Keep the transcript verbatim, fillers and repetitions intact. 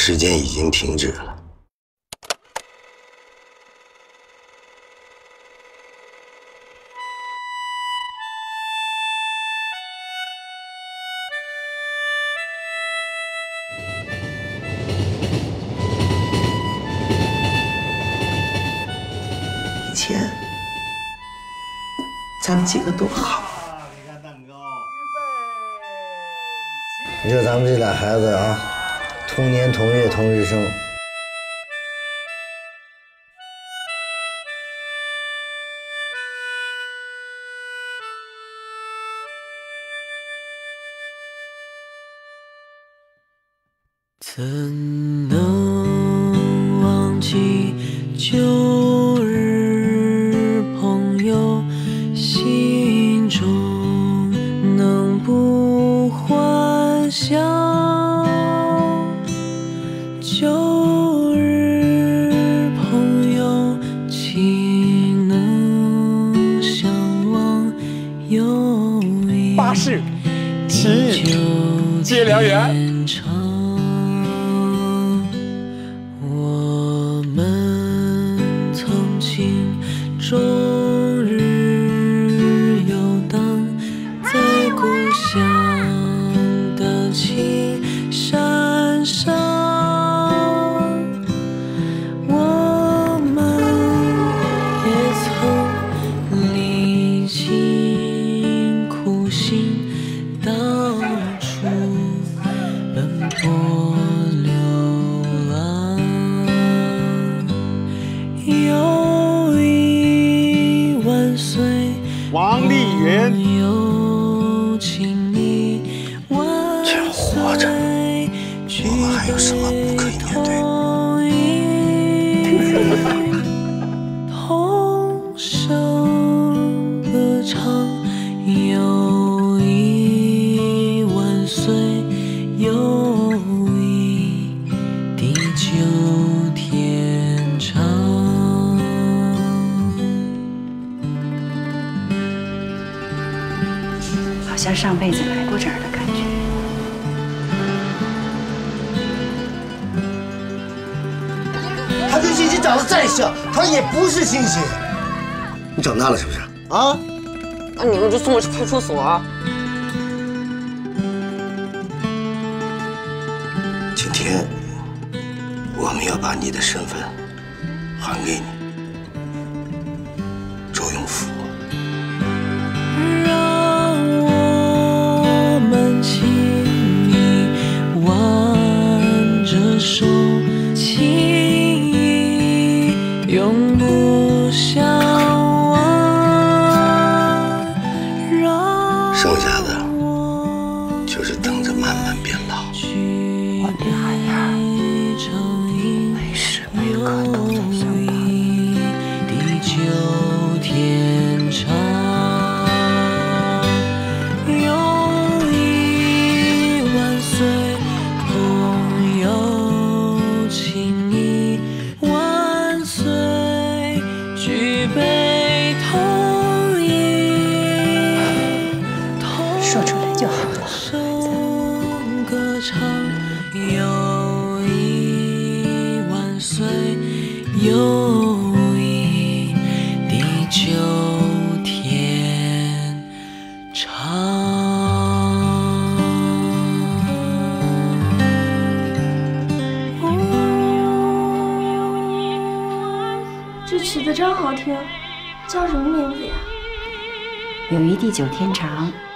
时间已经停止了。 以前咱们几个多好。 你说咱们这俩孩子啊，同年同月同日生， 怎能忘记旧日朋友，心中能不欢笑？旧日朋友，岂能相忘？有一巴士奇遇接良缘。 我们曾经终日游荡在故乡的青山上，我们也曾历尽苦辛，到处奔波。 友谊万岁， 王丽云， 只要活着，我们还有什么不可以面对的？ 同声歌唱，友谊万岁，友谊地久天长。 好像上辈子来过这儿的感觉。 他跟欣欣长得再像，他也不是欣欣。你长大了是不是？啊？ 那你们就送我去派出所啊！ 今天我们要把你的身份还给你，周永福。 手情谊永不相忘， 剩下的就是等着慢慢变老。 我的孩儿，没时没刻都在想他。 地久天长，友谊万岁，朋友。 情谊万岁，举杯同饮， 说出来就好了。 歌唱，友谊万岁，友谊地久天长。 这曲子真好听，叫什么名字呀？ 友谊地久天长。